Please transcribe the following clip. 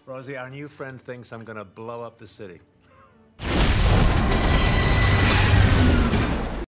Rosie, our new friend thinks I'm gonna blow up the city.